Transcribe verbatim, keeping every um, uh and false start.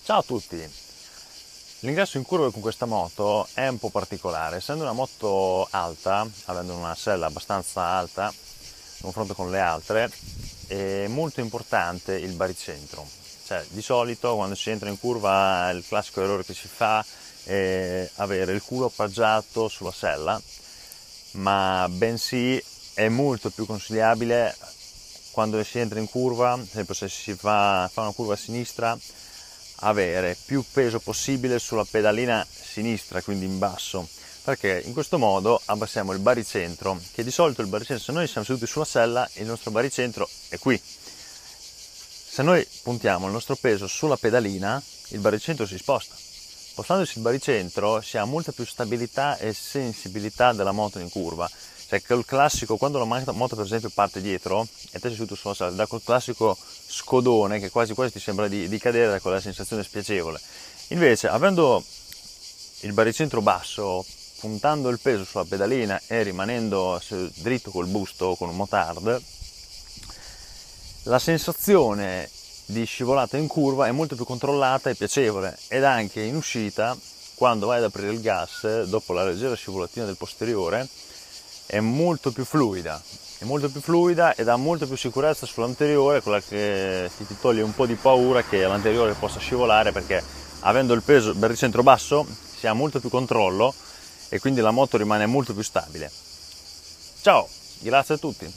Ciao a tutti! L'ingresso in curva con questa moto è un po' particolare, essendo una moto alta, avendo una sella abbastanza alta in confronto con le altre, è molto importante il baricentro. Cioè, di solito quando si entra in curva il classico errore che si fa è avere il culo appoggiato sulla sella, ma bensì è molto più consigliabile quando si entra in curva, ad esempio se si fa, fa una curva a sinistra, avere più peso possibile sulla pedalina sinistra, quindi in basso, perché in questo modo abbassiamo il baricentro, che di solito il baricentro, se noi siamo seduti sulla sella, il nostro baricentro è qui. Se noi puntiamo il nostro peso sulla pedalina, il baricentro si sposta. Spostandosi il baricentro si ha molta più stabilità e sensibilità della moto in curva. Cioè col classico, quando la moto per esempio parte dietro e te sei seduto sulla sella, da quel classico scodone che quasi quasi ti sembra di, di cadere da quella sensazione spiacevole. Invece avendo il baricentro basso, puntando il peso sulla pedalina e rimanendo dritto col busto con un motard, la sensazione di scivolata in curva è molto più controllata e piacevole, ed anche in uscita, quando vai ad aprire il gas dopo la leggera scivolatina del posteriore, è molto più fluida, è molto più fluida e dà molto più sicurezza sull'anteriore, quella che ti toglie un po' di paura che l'anteriore possa scivolare, perché avendo il peso il baricentro basso si ha molto più controllo e quindi la moto rimane molto più stabile. Ciao, grazie a tutti!